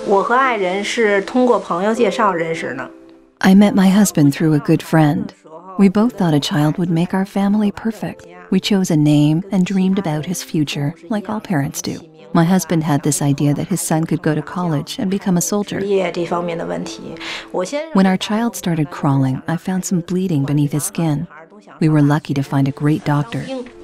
我和爱人是通过朋友介绍认识的。 I met my husband through a good friend. We both thought a child would make our family perfect. We chose a name and dreamed about his future, like all parents do. My husband had this idea that his son could go to college and become a soldier. 这方面的问题， When our child started crawling, I found some bleeding beneath his skin. We were lucky to find a great doctor.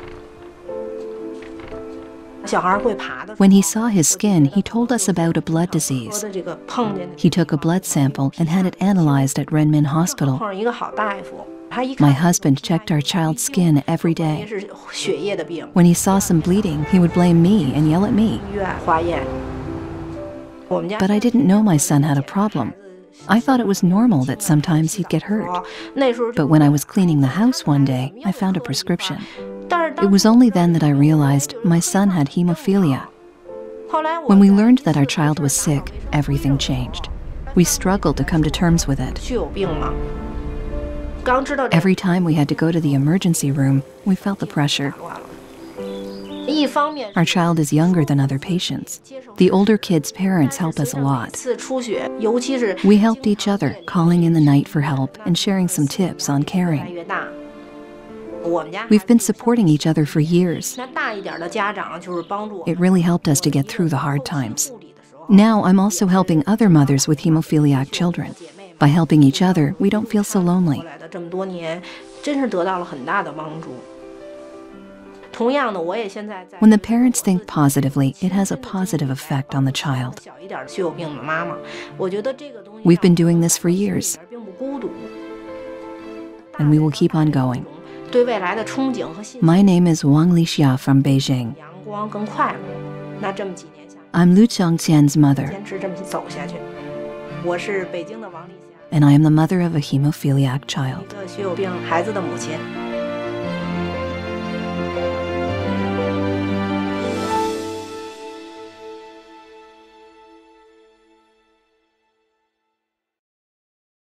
小孩会爬的。 When he saw his skin, he told us about a blood disease. 这个碰见 He took a blood sample and had it analyzed at Renmin Hospital. 碰上一个好大夫，他一 My 看 husband checked our child's skin every 也 day. 是血液的病， When he saw some bleeding, he would blame me and yell at me. 医院化验。我们家 But I didn't know my son had a problem. I thought it was normal that sometimes he'd get hurt. 那时候， But when I was cleaning the house one day, I found a prescription. 但是 It was only then that I realized my son had hemophilia. 后来我 When we learned that our child was sick, everything changed. We struggled to come to terms with it. 血有病嘛，刚知道这 Every time we had to go to the emergency room, we felt the pressure. 乱了。一方面 Our child is younger than other patients. The older kids' parents help us a 每 lot. 次出血，尤其是 We helped each other, calling in the night for help and sharing some tips on 越来 caring. 越大。我们家 We've been supporting each other for years. 那大一点的家长就是帮助我 It really helped us to get through the hard times. 护理的时候， Now I'm also helping other mothers with hemophiliac children. By helping each other, we don't feel so lonely. 后来的这么多年，真是得到了很大的帮助。同样的，我也现在在 When the parents think positively, it has a positive effect on the child. 小一点血有病的妈妈，我觉得这个东西 We've been doing this for years, 并不孤独， and we will keep on going. 对未来的憧憬和信心， My name is Wang Xia Li from Beijing. 阳光跟快乐。那这么几年下来， I'm Lu Changqian's mother, 坚持这么走下去。我是北京的王丽霞， and I am the mother of a hemophiliac child. 一个血有病孩子的母亲。